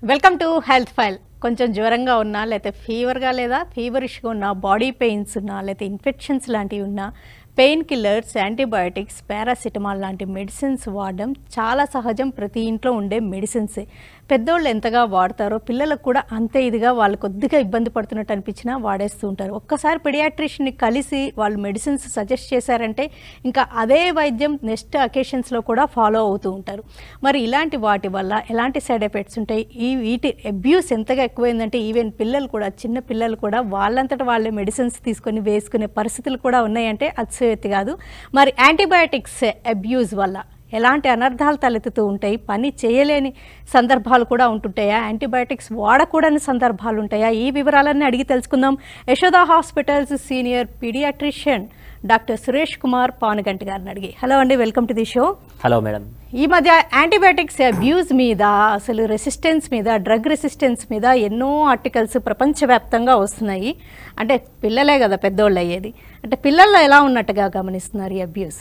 Welcome to health file. కొంచెం జ్వరంగా ఉన్నా లేకపోతే ఫీవర్గా లేదా ఫీవరిష్గా ఉన్నా, బాడీ పెయిన్స్ ఉన్నా లేకపోతే ఇన్ఫెక్షన్స్ లాంటివి ఉన్నా, పెయిన్ కిల్లర్స్, యాంటీబయాటిక్స్, పారాసిటమాల్ లాంటి మెడిసిన్స్ వాడడం చాలా సహజం. ప్రతి ఇంట్లో ఉండే మెడిసిన్సే. పెద్దోళ్ళు ఎంతగా వాడతారో పిల్లలకు కూడా అంతే ఇదిగా వాళ్ళు కొద్దిగా ఇబ్బంది పడుతున్నట్టు అనిపించినా వాడేస్తూ ఉంటారు. ఒక్కసారి పెడియాట్రిషియన్ని కలిసి వాళ్ళు మెడిసిన్స్ సజెస్ట్ చేశారంటే ఇంకా అదే వైద్యం నెక్స్ట్ అకేషన్స్లో కూడా ఫాలో అవుతూ ఉంటారు. మరి ఇలాంటి వాటి వల్ల ఎలాంటి సైడ్ ఎఫెక్ట్స్ ఉంటాయి, వీటి అబ్యూస్ ఎంతగా ఎక్కువైందంటే ఈవెన్ పిల్లలు కూడా, చిన్న పిల్లలు కూడా వాళ్ళంతటా వాళ్ళే మెడిసిన్స్ తీసుకొని వేసుకునే పరిస్థితులు కూడా ఉన్నాయంటే అతిశయోక్తి కాదు. మరి యాంటీబయాటిక్స్ అబ్యూస్ వల్ల ఎలాంటి అనర్థాలు తలెత్తుతూ ఉంటాయి, పని చేయలేని సందర్భాలు కూడా ఉంటుంటాయా, యాంటీబయాటిక్స్ వాడకూడని సందర్భాలు ఉంటాయా, ఈ వివరాలన్నీ అడిగి తెలుసుకుందాం. Yashoda hospitals senior paediatrician doctor Suresh Kumar Panuganti గారిని అడిగి. హలో అండి, welcome to the show. Hello madam. ఈ మధ్య యాంటీబయాటిక్స్ అబ్యూస్ మీద, అసలు రెసిస్టెన్స్ మీద, డ్రగ్ రెసిస్టెన్స్ మీద ఎన్నో ఆర్టికల్స్ ప్రపంచవ్యాప్తంగా వస్తున్నాయి. అంటే పిల్లలే కదా పెద్దోళ్ళు అయ్యేది, అంటే పిల్లల్లో ఎలా ఉన్నట్టుగా గమనిస్తున్నారు ఈ అబ్యూస్?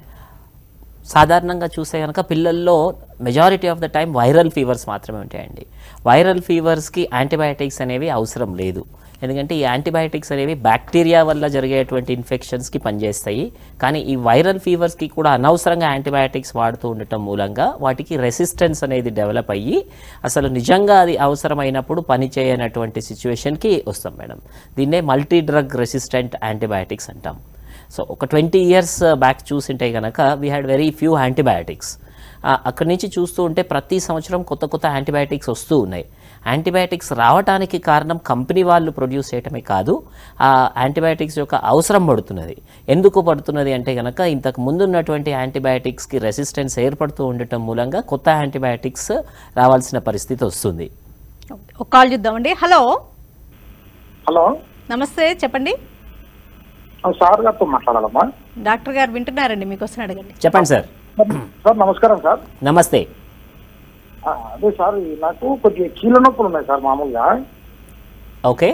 సాధారణంగా చూస్తే కనుక పిల్లల్లో majority of the time viral fevers మాత్రమే ఉంటాయండి. వైరల్ ఫీవర్స్కి యాంటీబయాటిక్స్ అనేవి అవసరం లేదు. ఎందుకంటే ఈ యాంటీబయాటిక్స్ అనేవి బ్యాక్టీరియా వల్ల జరిగేటువంటి ఇన్ఫెక్షన్స్కి పనిచేస్తాయి. కానీ ఈ వైరల్ ఫీవర్స్కి కూడా అనవసరంగా యాంటీబయాటిక్స్ వాడుతూ ఉండటం మూలంగా వాటికి రెసిస్టెన్స్ అనేది డెవలప్ అయ్యి అసలు నిజంగా అది అవసరమైనప్పుడు పనిచేయనటువంటి సిచ్యువేషన్కి వస్తాం మేడం. దీన్నే మల్టీ డ్రగ్ రెసిస్టెంట్ యాంటీబయాటిక్స్ అంటాం. సో ఒక 20 years బ్యాక్ చూసింటే కనుక we had very few antibiotics. అక్కడి నుంచి చూస్తూ ఉంటే ప్రతి సంవత్సరం కొత్త కొత్త యాంటీబయాటిక్స్ వస్తూ ఉన్నాయి. యాంటీబయాటిక్స్ రావడానికి కారణం కంపెనీ వాళ్ళు ప్రొడ్యూస్ చేయటమే కాదు, ఆ యాంటీబయాటిక్స్ యొక్క అవసరం పడుతున్నది. ఎందుకు పడుతున్నది అంటే కనుక ఇంతకు ముందు ఉన్నటువంటి యాంటీబయాటిక్స్కి రెసిస్టెన్స్ ఏర్పడుతూ ఉండటం మూలంగా కొత్త యాంటీబయాటిక్స్ రావాల్సిన పరిస్థితి వస్తుంది. ఒక కాల్ చూద్దామండి. హలో. హలో, నమస్తే, చెప్పండి. సార్ గారితో మాట్లాడాలమ్మా. డాక్టర్ గారు వింటున్నారండి, మీకోసం అడగండి. చెప్పండి సార్. సార్ నమస్కారం సార్. నమస్తే. అదే సార్, నాకు కొద్దిగా కీళ్ళ నొప్పులు ఉన్నాయి సార్. మామూలుగా ఓకే,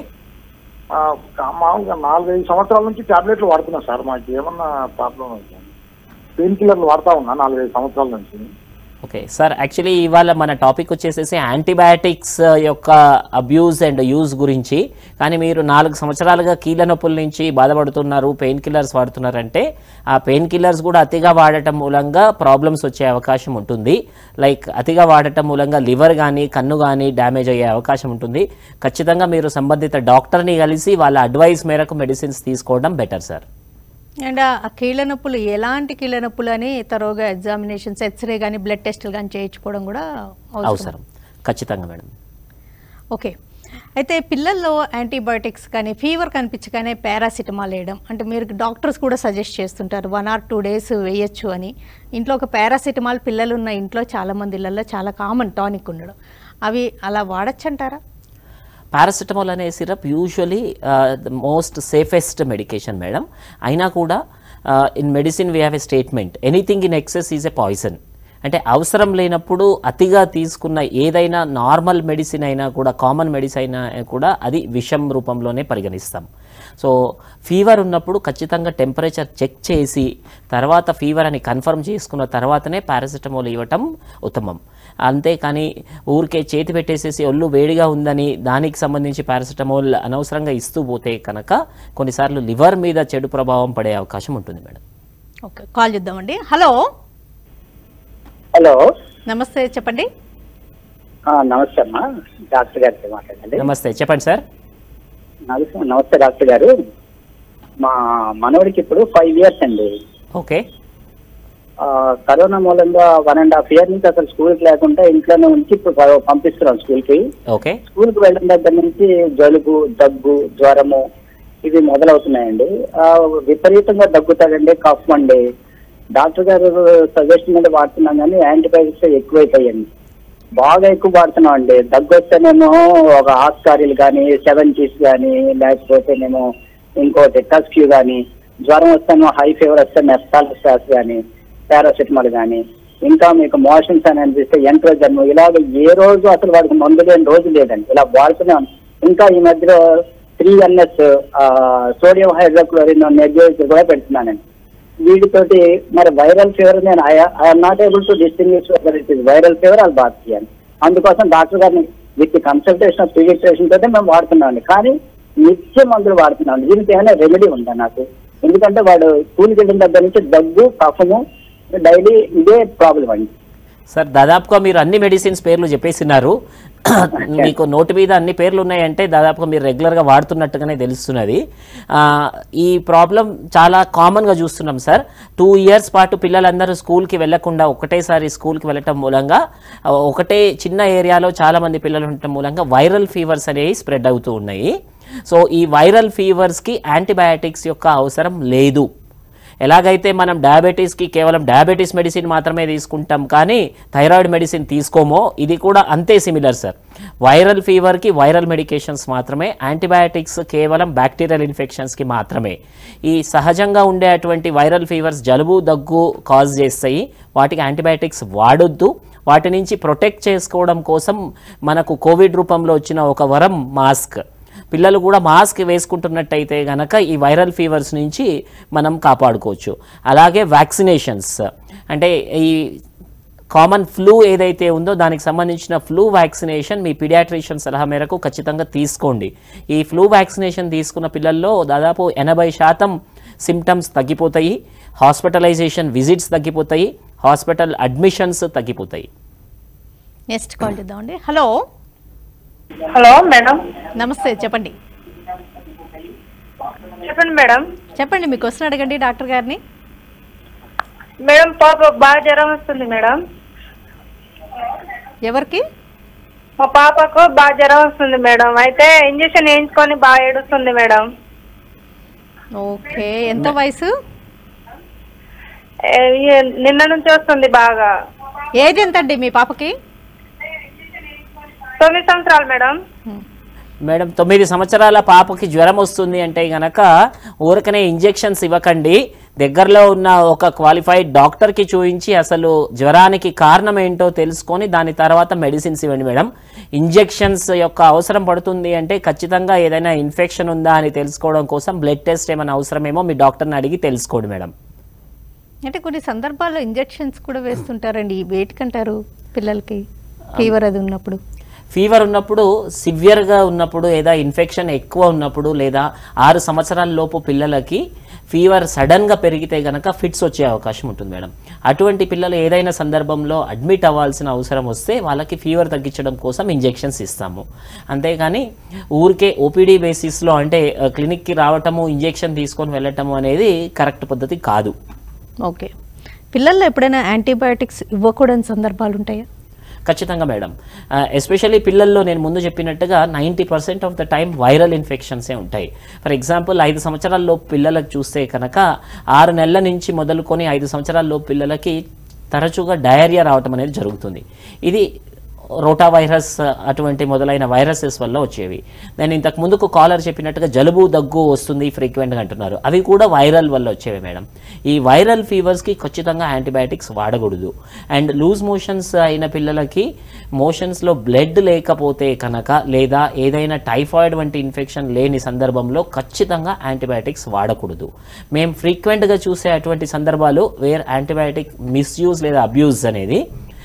మామూలుగా 4-5 సంవత్సరాల నుంచి టాబ్లెట్లు వాడుతున్నా సార్. మాకు ఏమన్నా ప్రాబ్లం ఉంది? పెయిన్ కిల్లర్లు వాడుతూ ఉన్నా 4-5 సంవత్సరాల నుంచి. ఓకే సార్, యాక్చువల్లీ ఇవాళ మన టాపిక్ వచ్చేసేసి యాంటీబయాటిక్స్ యొక్క అబ్యూస్ అండ్ యూజ్ గురించి. కానీ మీరు 4 సంవత్సరాలుగా కీళ్ళ నొప్పుల నుంచి బాధపడుతున్నారు, పెయిన్ కిల్లర్స్ వాడుతున్నారంటే ఆ పెయిన్ కిల్లర్స్ కూడా అతిగా వాడటం మూలంగా ప్రాబ్లమ్స్ వచ్చే అవకాశం ఉంటుంది. లైక్ అతిగా వాడటం మూలంగా లివర్ కానీ కన్ను కానీ డ్యామేజ్ అయ్యే అవకాశం ఉంటుంది. ఖచ్చితంగా మీరు సంబంధిత డాక్టర్ని కలిసి వాళ్ళ అడ్వైస్ మేరకు మెడిసిన్స్ తీసుకోవడం బెటర్ సార్. అండ్ ఆ కీళ్ళ నొప్పులు ఎలాంటి కీళ్ళ నొప్పులు అని తరోగా ఎగ్జామినేషన్స్, ఎక్స్రే కానీ బ్లడ్ టెస్టులు కానీ చేయించుకోవడం కూడా అవసరం. ఖచ్చితంగా మేడం. ఓకే, అయితే పిల్లల్లో యాంటీబయాటిక్స్ కానీ ఫీవర్ కనిపించగానే పారాసిటమాల్ వేయడం, అంటే మీరు డాక్టర్స్ కూడా సజెస్ట్ చేస్తుంటారు 1 or 2 days వేయచ్చు అని. ఇంట్లో ఒక పారాసిటమాల్ పిల్లలు ఉన్న ఇంట్లో చాలామంది ఇళ్ళల్లో చాలా కామన్ టానిక్ ఉండడం, అవి అలా వాడచ్చు అంటారా? పారాసిటమాల్ అనే syrup usually the most safest medication madam. అయినా కూడా in medicine we have a statement, anything in excess is a poison. అంటే అవసరం లేనప్పుడు అతిగా తీసుకున్న ఏదైనా నార్మల్ మెడిసిన్ అయినా కూడా, కామన్ మెడిసిన్ అయినా కూడా అది విషం రూపంలోనే పరిగణిస్తాం. సో ఫీవర్ ఉన్నప్పుడు ఖచ్చితంగా టెంపరేచర్ చెక్ చేసి తర్వాత ఫీవర్ అని కన్ఫర్మ్ చేసుకున్న తర్వాతనే పారాసిటమాల్ ఇవ్వటం ఉత్తమం. అంతేకాని ఊరికే చేతి పెట్టేసేసి ఒళ్ళు వేడిగా ఉందని దానికి సంబంధించి పారాసిటమాల్ అనవసరంగా ఇస్తూ పోతే కనుక కొన్నిసార్లు లివర్ మీద చెడు ప్రభావం పడే అవకాశం ఉంటుంది మేడం. ఓకే, కాల్ చేద్దామండి. హలో. హలో, నమస్తే, చెప్పండి. నమస్తే అమ్మా, డాక్టర్ గారితో మాట్లాడండి. నమస్తే, చెప్పండి సార్. నమస్తే డాక్టర్ గారు. మా మనవడికి ఇప్పుడు 5 years అండి. ఓకే. కరోనా మూలంగా 1.5 year నుంచి అసలు స్కూల్కి లేకుండా ఇంట్లోనే ఉంచి ఇప్పుడు పంపిస్తున్నాం స్కూల్కి. ఓకే. స్కూల్కి వెళ్ళిన దగ్గర నుంచి జలుబు, దగ్గు, జ్వరము ఇవి మొదలవుతున్నాయండి. విపరీతంగా దగ్గుతాడండి, కఫ్ అండి. డాక్టర్ గారు సజెషన్ మీద వాడుతున్నాం కానీ యాంటీబయాటిక్స్ ఎక్కువైపోయాయండి, బాగా ఎక్కువ వాడుతున్నాం అండి. దగ్గు వస్తేనేమో ఒక ఆస్కారిల్ కానీ, 70s కానీ, లేకపోతేనేమో ఇంకోటి టస్క్యూ కానీ, జ్వరం వస్తేనేమో హై ఫీవర్ వస్తే మెఫ్టాల్స్టాస్ కానీ, పారాసిటమాల్ కానీ, ఇంకా మీకు మోషన్స్ అని అనిపిస్తే ఎంట్రోజన్, ఇలాగ ఏ రోజు అసలు వాడికి మందు లేని రోజు లేదండి. ఇలా వాడుతున్నాం. ఇంకా ఈ మధ్యలో 3NS సోడియం హైడ్రోక్లోరిన్ నెగ్లెక్ట్ కూడా పెడుతున్నానండి. వీటితోటి మరి వైరల్ ఫీవర్ నేను I'm not able to distinguish whether it is viral fever or bacteria. అందుకోసం డాక్టర్ గారిని విత్ కన్సల్టేషన్ ఆఫ్ పీడియాట్రిషియన్ తోటే మేము వాడుతున్నామండి. కానీ నిత్య మందులు వాడుతున్నామండి. దీనికి ఏమైనా రెమెడీ ఉందా నాకు? ఎందుకంటే వాడు స్కూల్కి వెళ్ళిన దగ్గర నుంచి దగ్గు, కఫము డైలీ ఇదే ప్రాబ్లం అండి. సార్ దాదాపుగా మీరు అన్ని మెడిసిన్స్ పేర్లు చెప్పేసినారు. మీకు నోటి మీద అన్ని పేర్లు ఉన్నాయంటే దాదాపుగా మీరు రెగ్యులర్గా వాడుతున్నట్టుగానే తెలుస్తున్నది. ఈ ప్రాబ్లం చాలా కామన్గా చూస్తున్నాం సార్. 2 years పాటు పిల్లలందరూ స్కూల్కి వెళ్లకుండా ఒకటేసారి స్కూల్కి వెళ్ళటం మూలంగా, ఒకటే చిన్న ఏరియాలో చాలామంది పిల్లలు ఉండటం మూలంగా వైరల్ ఫీవర్స్ అనేవి స్ప్రెడ్ అవుతూ ఉన్నాయి. సో ఈ వైరల్ ఫీవర్స్కి యాంటీబయాటిక్స్ యొక్క అవసరం లేదు. ఎలాగైతే మనం డయాబెటీస్కి కేవలం డయాబెటీస్ మెడిసిన్ మాత్రమే తీసుకుంటాం కానీ థైరాయిడ్ మెడిసిన్ తీసుకోమో, ఇది కూడా అంతే సిమిలర్ సార్. వైరల్ ఫీవర్కి వైరల్ మెడికేషన్స్ మాత్రమే, యాంటీబయాటిక్స్ కేవలం బ్యాక్టీరియల్ ఇన్ఫెక్షన్స్కి మాత్రమే. ఈ సహజంగా ఉండేటువంటి వైరల్ ఫీవర్స్ జలుబు, దగ్గు కాజ్ చేస్తాయి. వాటికి యాంటీబయాటిక్స్ వాడొద్దు. వాటి నుంచి ప్రొటెక్ట్ చేసుకోవడం కోసం మనకు కోవిడ్ రూపంలో వచ్చిన ఒక వరం మాస్క్. పిల్లలు కూడా మాస్క్ వేసుకుంటున్నట్టయితే కనుక ఈ వైరల్ ఫీవర్స్ నుంచి మనం కాపాడుకోవచ్చు. అలాగే వ్యాక్సినేషన్స్, అంటే ఈ కామన్ ఫ్లూ ఏదైతే ఉందో దానికి సంబంధించిన ఫ్లూ వ్యాక్సినేషన్ మీ పీడియాట్రిషియన్ సలహా మేరకు ఖచ్చితంగా తీసుకోండి. ఈ ఫ్లూ వ్యాక్సినేషన్ తీసుకున్న పిల్లల్లో దాదాపు 80% సిమ్టమ్స్ తగ్గిపోతాయి, హాస్పిటలైజేషన్ విజిట్స్ తగ్గిపోతాయి, హాస్పిటల్ అడ్మిషన్స్ తగ్గిపోతాయి. నెక్స్ట్ కాల్ చేద్దామండి. హలో హలో మేడం, నమస్తే, చెప్పండి. చెప్పండి మేడం. చెప్పండి, మీ క్వశ్చన్ అడగండి డాక్టర్ గారిని. మేడం పాప బాగా జ్వరం వస్తుంది మేడం. ఎవరికి? మా పాపకు బాగా జ్వరం వస్తుంది మేడం. అయితే ఇంజక్షన్ వేయించుకొని బాగా ఏడుస్తుంది మేడం. ఓకే, ఎంత వయసు? నిన్న నుంచి వస్తుంది బాగా. ఏజ్ ఎంత అండి మీ పాపకి? 9 సంవత్సరాలు మేడం. మేడం 9 సంవత్సరాల పాపకి జ్వరం వస్తుంది అంటే గనక ఊరికనే ఇంజెక్షన్స్ ఇవ్వకండి. దగ్గరలో ఉన్న ఒక క్వాలిఫైడ్ డాక్టర్కి చూపించి అసలు జ్వరానికి కారణం ఏంటో తెలుసుకొని దాని తర్వాత మెడిసిన్స్ ఇవ్వండి మేడం. ఇంజెక్షన్స్ యొక్క అవసరం పడుతుంది అంటే ఖచ్చితంగా ఏదైనా ఇన్ఫెక్షన్ ఉందా అని తెలుసుకోవడం కోసం బ్లడ్ టెస్ట్ ఏమైనా అవసరమేమో మీ డాక్టర్ని అడిగి తెలుసుకోండి మేడం. అంటే కొన్ని సందర్భాల్లో ఇంజెక్షన్స్ కూడా వేస్తుంటారండి. వేటికంటారు పిల్లలకి ఫీవర్ అది ఉన్నప్పుడు? ఫీవర్ ఉన్నప్పుడు, సివియర్గా ఉన్నప్పుడు, లేదా ఇన్ఫెక్షన్ ఎక్కువ ఉన్నప్పుడు, లేదా 6 సంవత్సరాల లోపు పిల్లలకి ఫీవర్ సడన్గా పెరిగితే కనుక ఫిట్స్ వచ్చే అవకాశం ఉంటుంది మేడం. అటువంటి పిల్లలు ఏదైనా సందర్భంలో అడ్మిట్ అవ్వాల్సిన అవసరం వస్తే వాళ్ళకి ఫీవర్ తగ్గించడం కోసం ఇంజెక్షన్స్ ఇస్తాము. అంతేగాని ఊరికే ఓపీడీ బేసిస్లో అంటే క్లినిక్కి రావటము, ఇంజెక్షన్ తీసుకొని వెళ్ళటము అనేది కరెక్ట్ పద్ధతి కాదు. ఓకే, పిల్లల్లో ఎప్పుడైనా యాంటీబయాటిక్స్ ఇవ్వకూడని సందర్భాలు ఉంటాయా? ఖచ్చితంగా మేడం. ఎస్పెషల్లీ పిల్లల్లో నేను ముందు చెప్పినట్టుగా 90% ఆఫ్ ద టైం వైరల్ ఇన్ఫెక్షన్సే ఉంటాయి. ఫర్ ఎగ్జాంపుల్ 5 సంవత్సరాల్లో పిల్లలకు చూస్తే కనుక 6 నెలల నుంచి మొదలుకొని 5 సంవత్సరాల్లో పిల్లలకి తరచుగా డయేరియా రావటం అనేది జరుగుతుంది. ఇది రోటా వైరస్ అటువంటి మొదలైన వైరసెస్ వల్ల వచ్చేవి. నేను ఇంతకు ముందుకు కాలర్ చెప్పినట్టుగా జలుబు, దగ్గు వస్తుంది ఫ్రీక్వెంట్గా అంటున్నారు. అవి కూడా వైరల్ వల్ల వచ్చేవి మేడం. ఈ వైరల్ ఫీవర్స్కి ఖచ్చితంగా యాంటీబయాటిక్స్ వాడకూడదు. అండ్ లూజ్ మోషన్స్ అయిన పిల్లలకి మోషన్స్లో బ్లడ్ లేకపోతే కనుక, లేదా ఏదైనా టైఫాయిడ్ వంటి ఇన్ఫెక్షన్ లేని సందర్భంలో ఖచ్చితంగా యాంటీబయాటిక్స్ వాడకూడదు. మేము ఫ్రీక్వెంట్గా చూసే అటువంటి సందర్భాలు వేర్ యాంటీబయాటిక్ మిస్యూజ్ లేదా అబ్యూజ్ అనేది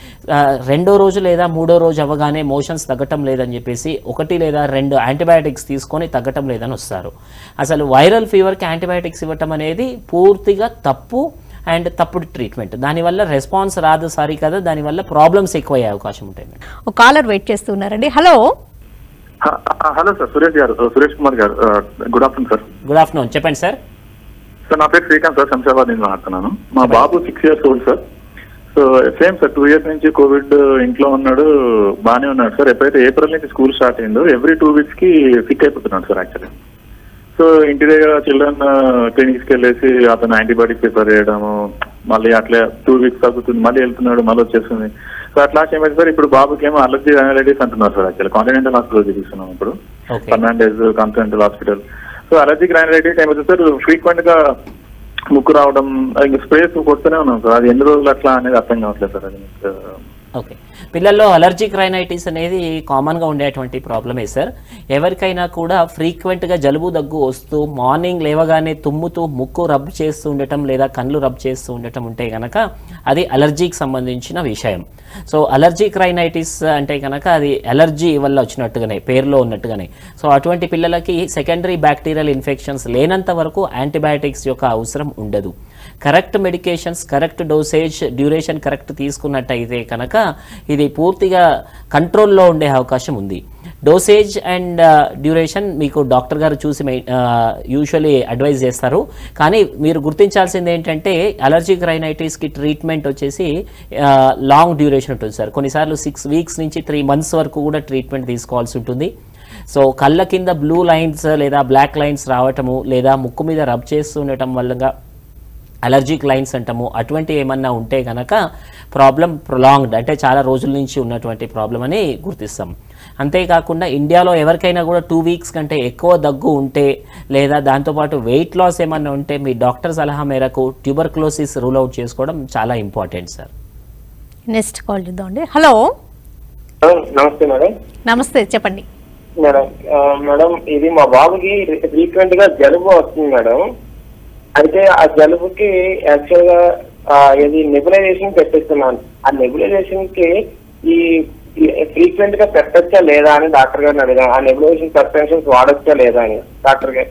2వ రోజు లేదా 3వ రోజు అవ్వగానే మోషన్స్ తగ్గటం లేదని చెప్పేసి 1 లేదా 2 యాంటీబయాటిక్స్ తీసుకొని తగ్గటం లేదని వస్తారు. అసలు వైరల్ ఫీవర్కి యాంటీబయాటిక్స్ ఇవ్వటం అనేది పూర్తిగా తప్పు అండ్ తప్పుడు ట్రీట్మెంట్. దానివల్ల రెస్పాన్స్ రాదు సారీ కదా, దానివల్ల ప్రాబ్లమ్స్ ఎక్కువయ్యే అవకాశం ఉంటాయి. ఒక కాలర్ వెయిట్ చేస్తున్నారండి. Hello hello sir, Suresh Kumar గారు. Good afternoon sir. Good afternoon, చెప్పండి సార్. సార్ నా పేరు శ్రీకాంత్ సార్, శంషాబాద్ నుంచి మాట్లాడుతున్నాను. మా బాబు 6 years old sir. So same sir, 2 years నుంచి కోవిడ్ ఇంట్లో ఉన్నాడు, బాగానే ఉన్నాడు సార్. ఎప్పుడైతే ఏప్రిల్ నుంచి స్కూల్ స్టార్ట్ అయిందో ఎవ్రీ 2 weeks కి సిక్ అయిపోతున్నాడు సార్ యాక్చువల్లీ. సో ఇంటి దగ్గర చిల్డ్రన్ క్లినిక్స్కి వెళ్ళేసి అతను యాంటీబయాటిక్ ప్రిపేర్ చేయడము, మళ్ళీ అట్లా 2 weeks తగ్గుతుంది, మళ్ళీ వెళ్తున్నాడు, మళ్ళీ వచ్చేస్తుంది. సో అట్లా ఏమైంది సార్, ఇప్పుడు బాబుకి ఏమో అలర్జీ రైనైటిస్ అంటున్నారు సార్. యాక్చువల్లీ కాంటినెంటల్ హాస్పిటల్ చూపిస్తున్నాం ఇప్పుడు, Fernandez continental hospital. So allergic rhinitis ఏమైంది సార్, ఫ్రీక్వెంట్ గా ముక్కు రావడం, ఇంకా స్ప్రేస్ కొడుతూనే ఉన్నాం సార్. అది ఎన్ని రోజులు అట్లా అనేది అర్థం కావట్లేదు సార్. అది ఓకే, పిల్లల్లో అలర్జిక్ రైనైటిస్ అనేది కామన్గా ఉండేటువంటి ప్రాబ్లమే సార్. ఎవరికైనా కూడా ఫ్రీక్వెంట్గా జలుబు దగ్గు వస్తూ మార్నింగ్ లేవగానే తుమ్ముతూ ముక్కు రబ్ చేస్తూ ఉండటం లేదా కళ్ళు రబ్ చేస్తూ ఉండటం ఉంటే కనుక అది అలర్జీకి సంబంధించిన విషయం. సో అలర్జిక్ రైనైటిస్ అంటే కనుక అది అలర్జీ వల్ల వచ్చినట్టుగానే, పేరులో ఉన్నట్టుగానే. సో అటువంటి పిల్లలకి సెకండరీ బ్యాక్టీరియల్ ఇన్ఫెక్షన్స్ లేనంత వరకు యాంటీబయాటిక్స్ యొక్క అవసరం ఉండదు. Correct medications, correct dosage, duration correct తీసుకున్నట్టయితే కనుక ఇది పూర్తిగా కంట్రోల్లో ఉండే అవకాశం ఉంది. డోసేజ్ అండ్ డ్యూరేషన్ మీకు డాక్టర్ గారు చూసి యూజువలీ అడ్వైజ్ చేస్తారు. కానీ మీరు గుర్తించాల్సింది ఏంటంటే అలర్జిక్ రైనైటిస్కి ట్రీట్మెంట్ వచ్చేసి లాంగ్ డ్యూరేషన్ ఉంటుంది సార్. కొన్నిసార్లు 6 వీక్స్ నుంచి 3 మంత్స్ వరకు కూడా ట్రీట్మెంట్ తీసుకోవాల్సి ఉంటుంది. సో కళ్ళ కింద బ్లూ లైన్స్ లేదా బ్లాక్ లైన్స్ రావటము లేదా ముక్కు మీద రబ్ చేస్తూ ఉండటం వల్ల అలర్జిక్ లైన్స్ అంటాము, అటువంటి ఏమన్నా ఉంటే కనుక ప్రాబ్లం ప్రొలాంగ్డ్ అంటే చాలా రోజుల నుంచి ఉన్నటువంటి ప్రాబ్లం అని గుర్తిస్తాం. అంతేకాకుండా ఇండియాలో ఎవరికైనా కూడా 2 వీక్స్ కంటే ఎక్కువ దగ్గు ఉంటే లేదా దాంతోపాటు వెయిట్ లాస్ ఏమన్నా ఉంటే మీ డాక్టర్ సలహా మేరకు ట్యూబర్క్లోసిస్ రూల్ అవుట్ చేసుకోవడం చాలా ఇంపార్టెంట్ సార్. నెక్స్ట్ కాల్ చూద్దామండి. హలో, నమస్తే మేడం. నమస్తే, చెప్పండి మేడం ఇది మా బాబుకి ఫ్రీక్వెంట్ గా జలుబు వస్తుంది మేడం. అయితే ఆ జలుబుకి యాక్చువల్ గా ఇది నెబులైజేషన్ పెట్టిస్తున్నాను. ఆ నెబులైజేషన్ కి ఈ ఫ్రీక్వెంట్ గా పెట్టచ్చా లేదా అని డాక్టర్ గారిని అడిగాను. ఆ నెబులైజేషన్ సస్పెన్షన్స్ వాడచ్చా లేదా అని డాక్టర్ గారు.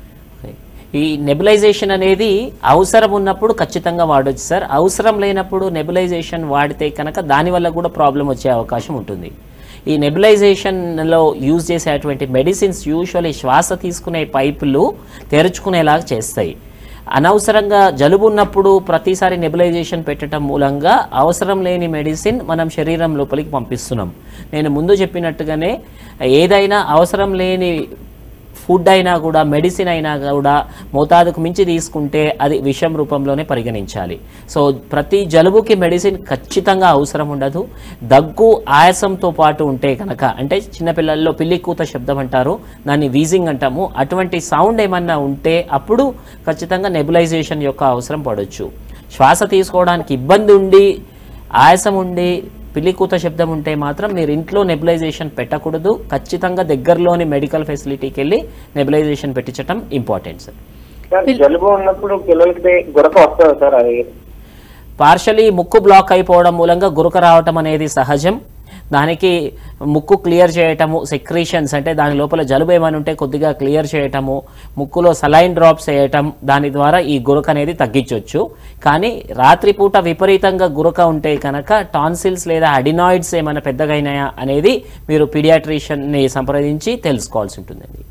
ఈ నెబులైజేషన్ అనేది అవసరం ఉన్నప్పుడు ఖచ్చితంగా వాడవచ్చు సార్. అవసరం లేనప్పుడు నెబులైజేషన్ వాడితే కనుక దానివల్ల కూడా ప్రాబ్లం వచ్చే అవకాశం ఉంటుంది. ఈ నెబులైజేషన్లో యూజ్ చేసేటువంటి మెడిసిన్స్ యూజువల్లీ శ్వాస తీసుకునే పైపులు తెరుచుకునేలాగా చేస్తాయి. అనవసరంగా జలుబు ఉన్నప్పుడు ప్రతిసారి నెబులైజేషన్ పెట్టడం మూలంగా అవసరం లేని మెడిసిన్ మనం శరీరం లోపలికి పంపిస్తున్నాం. నేను ముందు చెప్పినట్టుగానే ఏదైనా అవసరం లేని ఫుడ్ అయినా కూడా, మెడిసిన్ అయినా కూడా మోతాదుకు మించి తీసుకుంటే అది విషం రూపంలోనే పరిగణించాలి. సో ప్రతి జలుబుకి మెడిసిన్ ఖచ్చితంగా అవసరం ఉండదు. దగ్గు ఆయాసంతో పాటు ఉంటే కనుక, అంటే చిన్నపిల్లల్లో పిల్లి కూత శబ్దం అంటారు, దాన్ని వీజింగ్ అంటాము, అటువంటి సౌండ్ ఏమన్నా ఉంటే అప్పుడు ఖచ్చితంగా నెబులైజేషన్ యొక్క అవసరం పడవచ్చు. శ్వాస తీసుకోవడానికి ఇబ్బంది ఉండి, ఆయాసం ఉండి, పిల్లికూత శబ్దం ఉంటే మాత్రం మీరు ఇంట్లో నెబులైజేషన్ పెట్టకూడదు. ఖచ్చితంగా దగ్గరలోని మెడికల్ ఫెసిలిటీకి వెళ్ళి నెబులైజేషన్ పెట్టించడం ఇంపార్టెంట్ సార్. జలుబు ఉన్నప్పుడు పిల్లలకి గురక వస్తుంది సార్. అది పార్షలీ ముక్కు బ్లాక్ అయిపోవడం మూలంగా గురక రావటం అనేది సహజం. దానికి ముక్కు క్లియర్ చేయటము, సెక్రీషన్స్ అంటే దాని లోపల జలుబు ఏమైనా ఉంటే కొద్దిగా క్లియర్ చేయటము, ముక్కులో సలైన్ డ్రాప్స్ వేయటం, దాని ద్వారా ఈ గురక అనేది తగ్గించవచ్చు. కానీ రాత్రిపూట విపరీతంగా గురక ఉంటే కనుక టాన్సిల్స్ లేదా అడినాయిడ్స్ ఏమైనా పెద్దగా అయినాయా అనేది మీరు పీడియాట్రిషియన్ని సంప్రదించి తెలుసుకోవాల్సి ఉంటుందండి.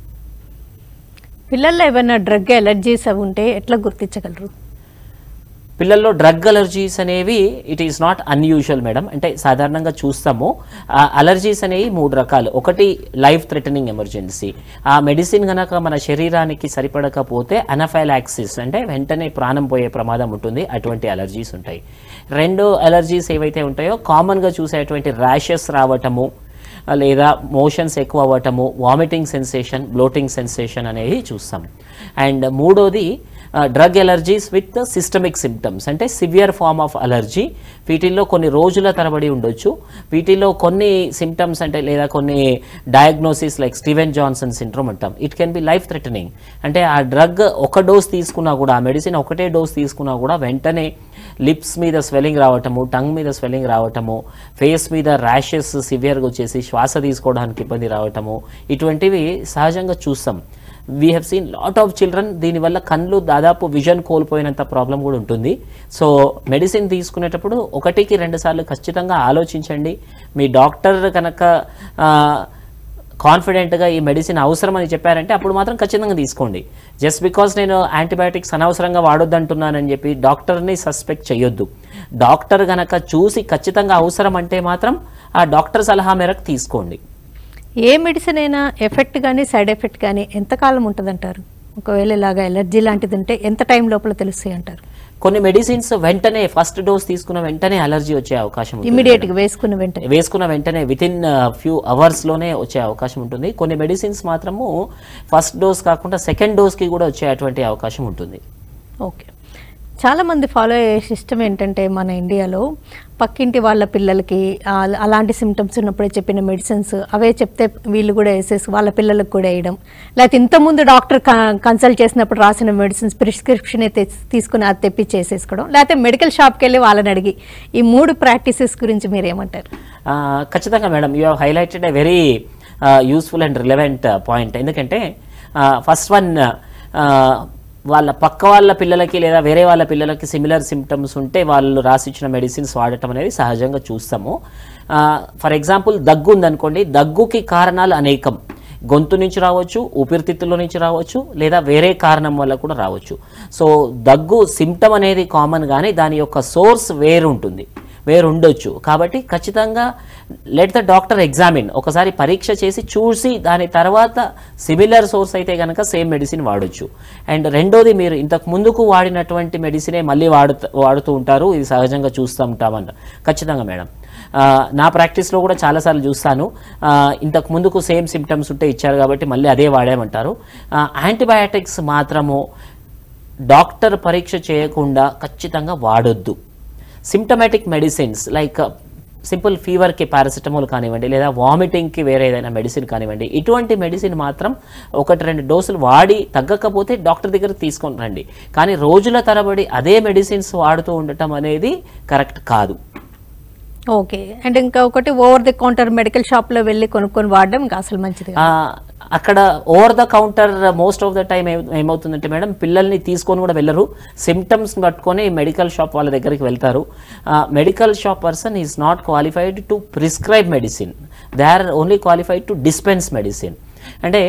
పిల్లల్లో ఏమైనా డ్రగ్ ఎలర్జీస్ అవి ఉంటే ఎట్లా గుర్తించగలరు? పిల్లల్లో డ్రగ్ అలర్జీస్ అనేవి it is not unusual madam. అంటే సాధారణంగా చూస్తాము అలర్జీస్ అనేవి 3 రకాలు. ఒకటి లైఫ్ థ్రెటనింగ్ ఎమర్జెన్సీ, ఆ మెడిసిన్ కనుక మన శరీరానికి సరిపడకపోతే అనఫైలాక్సిస్ అంటే వెంటనే ప్రాణం పోయే ప్రమాదం ఉంటుంది, అటువంటి అలర్జీస్ ఉంటాయి. 2 అలర్జీస్ ఏవైతే ఉంటాయో కామన్గా చూసేటువంటి ర్యాషెస్ రావటము లేదా మోషన్స్ ఎక్కువ అవ్వటము, వామిటింగ్ సెన్సేషన్, బ్లోటింగ్ సెన్సేషన్ అనేవి చూస్తాం. అండ్ 3వది drug allergies with systemic symptoms అంటే సివియర్ ఫార్మ్ ఆఫ్ అలర్జీ. వీటిల్లో కొన్ని రోజుల తరబడి ఉండొచ్చు. వీటిలో కొన్ని సిమ్టమ్స్ అంటే లేదా కొన్ని diagnosis like Steven Johnson syndrome అంటాం. It can be life threatening. అంటే ఆ డ్రగ్ ఒక డోస్ తీసుకున్నా కూడా, ఆ మెడిసిన్ ఒకటే డోస్ తీసుకున్నా కూడా వెంటనే లిప్స్ మీద స్వెల్లింగ్ రావటము, టంగ్ మీద స్వెల్లింగ్ రావటము, ఫేస్ మీద ర్యాషెస్ సివియర్గా వచ్చేసి శ్వాస తీసుకోవడానికి ఇబ్బంది రావటము, ఇటువంటివి సహజంగా చూస్తాం. We have seen lot of children దీనివల్ల కళ్ళు దాదాపు విజన్ కోల్పోయినంత ప్రాబ్లం కూడా ఉంటుంది. సో మెడిసిన్ తీసుకునేటప్పుడు 1కి 2 సార్లు ఖచ్చితంగా ఆలోచించండి. మీ డాక్టర్ కనుక కాన్ఫిడెంట్గా ఈ మెడిసిన్ అవసరం అని చెప్పారంటే అప్పుడు మాత్రం ఖచ్చితంగా తీసుకోండి. జస్ట్ బికాస్ నేను యాంటీబయాటిక్స్ అనవసరంగా వాడొద్దంటున్నానని చెప్పి డాక్టర్ని సస్పెక్ట్ చేయొద్దు. డాక్టర్ కనుక చూసి ఖచ్చితంగా అవసరం అంటే మాత్రం ఆ డాక్టర్ సలహా మేరకు తీసుకోండి. ఏ మెడిసిన్ అయినా ఎఫెక్ట్ కానీ సైడ్ ఎఫెక్ట్ కానీ ఎంతకాలం ఉంటుందంటారు? ఒకవేళ ఇలాగా ఎలర్జీ లాంటిది ఉంటే ఎంత టైం లోపల తెలుస్తాయి అంటారు? కొన్ని మెడిసిన్స్ వెంటనే ఫస్ట్ డోస్ తీసుకున్న వెంటనే అలర్జీ వచ్చే అవకాశం ఉంటుంది. ఇమీడియట్గా వేసుకున్న వెంటనే వితిన్ ఫ్యూ అవర్స్లోనే వచ్చే అవకాశం ఉంటుంది. కొన్ని మెడిసిన్స్ మాత్రము ఫస్ట్ డోస్ కాకుండా సెకండ్ డోస్కి కూడా వచ్చేటువంటి అవకాశం ఉంటుంది. ఓకే, చాలామంది ఫాలో అయ్యే సిస్టమ్ ఏంటంటే మన ఇండియాలో పక్కింటి వాళ్ళ పిల్లలకి అలాంటి సిమ్టమ్స్ ఉన్నప్పుడే చెప్పిన మెడిసిన్స్ అవే చెప్తే వీళ్ళు కూడా వేసేసి వాళ్ళ పిల్లలకు కూడా వేయడం, లేకపోతే ఇంతకుముందు డాక్టర్ కన్సల్ట్ చేసినప్పుడు రాసిన మెడిసిన్స్ ప్రిస్క్రిప్షన్ తీసుకుని అది తెప్పించి వేసేసుకోవడం, లేకపోతే మెడికల్ షాప్కి వెళ్ళి వాళ్ళని అడిగి, ఈ 3 ప్రాక్టీసెస్ గురించి మీరు ఏమంటారు? ఖచ్చితంగా madam, you have highlighted a very useful and relevant point. ఎందుకంటే ఫస్ట్ వన్, వాళ్ళ పక్క వాళ్ళ పిల్లలకి లేదా వేరే వాళ్ళ పిల్లలకి సిమిలర్ సిమ్టమ్స్ ఉంటే వాళ్ళు రాసిచ్చిన మెడిసిన్స్ వాడటం అనేది సహజంగా చూస్తాము. ఫర్ ఎగ్జాంపుల్ దగ్గు ఉందనుకోండి, దగ్గుకి కారణాలు అనేకం. గొంతు నుంచి రావచ్చు, ఊపిరితిత్తుల నుంచి రావచ్చు, లేదా వేరే కారణం వల్ల కూడా రావచ్చు. సో దగ్గు సిమ్టమ్ అనేది కామన్, కానీ దాని యొక్క సోర్స్ వేరుండొచ్చు. కాబట్టి ఖచ్చితంగా లెట్ ద డాక్టర్ ఎగ్జామిన్, ఒకసారి పరీక్ష చేసి చూసి దాని తర్వాత సిమిలర్ సోర్స్ అయితే కనుక సేమ్ మెడిసిన్ వాడొచ్చు. అండ్ రెండోది, మీరు ఇంతకు ముందుకు వాడినటువంటి మెడిసినే మళ్ళీ వాడుతూ ఉంటారు, ఇది సహజంగా చూస్తూ ఉంటామన్న. ఖచ్చితంగా మేడం, నా ప్రాక్టీస్లో కూడా చాలాసార్లు చూస్తాను, ఇంతకు ముందుకు సేమ్ సిమ్టమ్స్ ఉంటే ఇచ్చారు కాబట్టి మళ్ళీ అదే వాడామంటారు. యాంటీబయాటిక్స్ మాత్రము డాక్టర్ పరీక్ష చేయకుండా ఖచ్చితంగా వాడొద్దు. సిమ్టమాటిక్ మెడిసిన్స్ లైక్ సింపుల్ ఫీవర్కి పారాసిటమాల్ కానివ్వండి, లేదా వామిటింగ్కి వేరే ఏదైనా మెడిసిన్ కానివ్వండి, ఇటువంటి మెడిసిన్ మాత్రం 1-2 డోసులు వాడి తగ్గకపోతే డాక్టర్ దగ్గర తీసుకొని రండి. కానీ రోజుల తరబడి అదే మెడిసిన్స్ వాడుతూ ఉండటం అనేది కరెక్ట్ కాదు. ఓకే. అండ్ ఇంకా ఒకటి, ఓవర్ ది కౌంటర్ మెడికల్ షాప్లో వెళ్ళి కొనుక్కొని వాడడం ఇంకా అసలు మంచిది. అక్కడ over the counter most of the time ఏమవుతుందంటే మేడం, పిల్లల్ని తీసుకొని కూడా వెళ్ళరు, సిమ్టమ్స్ పట్టుకొని మెడికల్ షాప్ వాళ్ళ దగ్గరికి వెళ్తారు. Medical shop person is not qualified to prescribe medicine, they are only qualified to dispense medicine. అంటే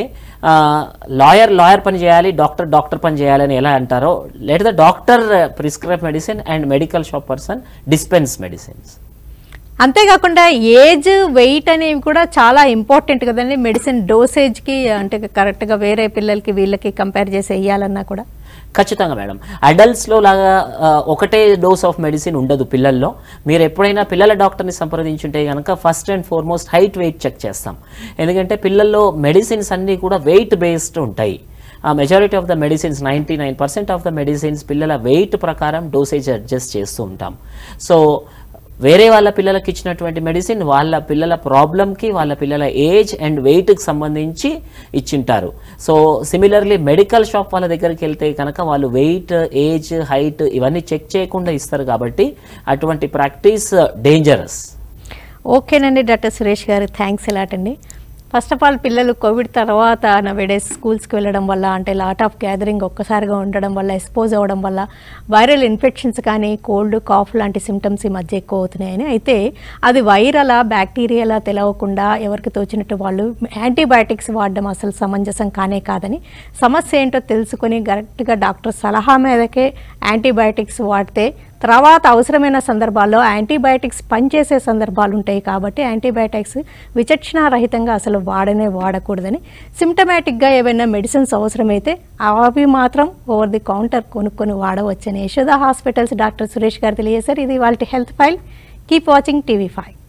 లాయర్ పని చేయాలి, డాక్టర్ పని చేయాలని ఎలా అంటారో, let the doctor prescribe medicine and medical shop person dispense medicines. అంతేకాకుండా ఏజ్, వెయిట్ అనేవి కూడా చాలా ఇంపార్టెంట్ కదండి మెడిసిన్ డోసేజ్కి, అంటే కరెక్ట్గా వేరే పిల్లలకి వీళ్ళకి కంపేర్ చేసి వేయాలన్నా కూడా. ఖచ్చితంగా మేడం, అడల్ట్స్లో లాగా ఒకటే డోస్ ఆఫ్ మెడిసిన్ ఉండదు పిల్లల్లో. మీరు ఎప్పుడైనా పిల్లల డాక్టర్ని సంప్రదించుంటే కనుక first and foremost height, weight check చేస్తాం. ఎందుకంటే పిల్లల్లో మెడిసిన్స్ అన్నీ కూడా వెయిట్ బేస్డ్ ఉంటాయి. Majority of the medicines, 99% of the medicines పిల్లల వెయిట్ ప్రకారం డోసేజ్ అడ్జస్ట్ చేస్తూ ఉంటాం. సో వేరే వాళ్ళ పిల్లలకి ఇచ్చినటువంటి మెడిసిన్ వాళ్ళ పిల్లల ప్రాబ్లంకి, వాళ్ళ పిల్లల ఏజ్ అండ్ వెయిట్కి సంబంధించి ఇచ్చింటారు. సో సిమిలర్లీ మెడికల్ షాప్ వాళ్ళ దగ్గరికి వెళ్తే కనుక వాళ్ళు వెయిట్, ఏజ్, హైట్ ఇవన్నీ చెక్ చేయకుండా ఇస్తారు. కాబట్టి అటువంటి ప్రాక్టీస్ డేంజరస్. ఓకేనండి డాక్టర్ సురేష్ గారు, థ్యాంక్స్ ఎలాట్ అండి. ఫస్ట్ ఆఫ్ ఆల్, పిల్లలు కోవిడ్ తర్వాత నవేడేస్ స్కూల్స్కి వెళ్ళడం వల్ల, అంటే లాట్ ఆఫ్ గ్యాదరింగ్ ఒక్కసారిగా ఉండడం వల్ల, ఎక్స్పోజ్ అవ్వడం వల్ల వైరల్ ఇన్ఫెక్షన్స్ కానీ కోల్డ్, కాఫ్ లాంటి సిమ్టమ్స్ ఈ మధ్య ఎక్కువ అవుతున్నాయని. అయితే అది వైరలా, బ్యాక్టీరియాలా తెలవకుండా ఎవరికి తోచినట్టు వాళ్ళు యాంటీబయాటిక్స్ వాడడం అసలు సమంజసం కాదని, సమస్య ఏంటో తెలుసుకొని కరెక్ట్గా డాక్టర్ సలహా మీదకే యాంటీబయాటిక్స్ వాడితే తర్వాత అవసరమైన సందర్భాల్లో యాంటీబయాటిక్స్ పనిచేసే సందర్భాలు ఉంటాయి. కాబట్టి యాంటీబయాటిక్స్ విచక్షణారహితంగా అసలు వాడకూడదని, సిమ్టమాటిక్గా ఏవైనా మెడిసిన్స్ అవసరమైతే అవి మాత్రం ఓవర్ ది కౌంటర్ కొనుక్కొని వాడవచ్చని యశోద హాస్పిటల్స్ డాక్టర్ సురేష్ గారు తెలియజేశారు. ఇది వాళ్ళ health file. Keep watching TV5.